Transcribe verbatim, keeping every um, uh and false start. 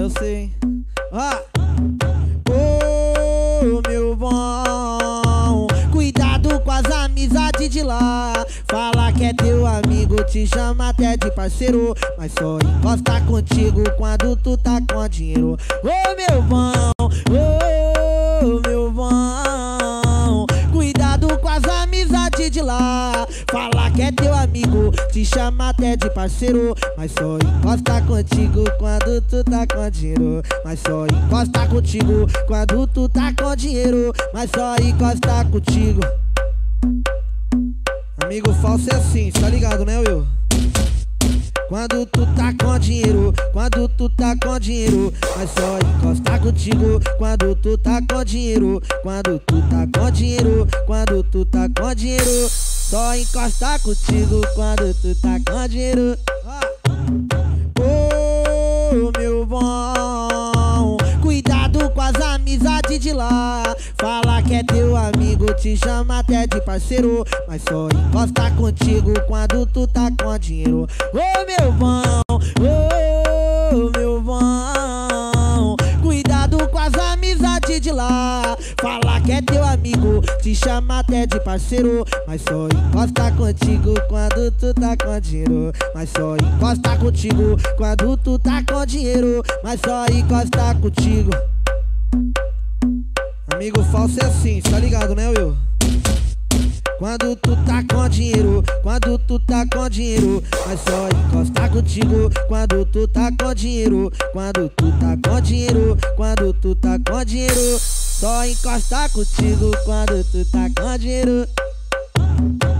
você, hein? Ah. Ô, meu bom, cuidado com as amizades de lá. Fala que é teu amigo, te chama até de parceiro, mas só encosta contigo quando tu tá com dinheiro. Ô, meu bom, ô, meu bom, cuidado com as amizades de lá. Fala que é teu amigo, te chama até de parceiro, mas só encosta contigo quando tu tá com dinheiro. Mas só encosta contigo quando tu tá com dinheiro. Mas só encosta contigo. Amigo falso é assim, tá ligado, né, Will? Quando tu tá com dinheiro, quando tu tá com dinheiro, mas só encosta contigo quando tu tá com dinheiro. Quando tu tá com dinheiro, quando tu tá com dinheiro, só encosta contigo quando tu tá com dinheiro. Ô, meu bom, cuidado com as amizades de lá. Fala que é teu amigo, te chama até de parceiro, mas só encosta contigo quando tu tá com dinheiro. Ô, meu bom, ô, meu bom, cuidado com as amizades de lá. Fala que é teu amigo, te chama até de parceiro, mas só encosta contigo quando tu tá com dinheiro. Mas só encosta contigo quando tu tá com dinheiro. Mas só encosta contigo. Amigo falso é assim, tá ligado, né, Will? Quando tu tá com dinheiro, quando tu tá com dinheiro, mas só encosta contigo quando tu tá com dinheiro. Quando tu tá com dinheiro, quando tu tá com dinheiro, só encosta contigo quando tu tá com dinheiro.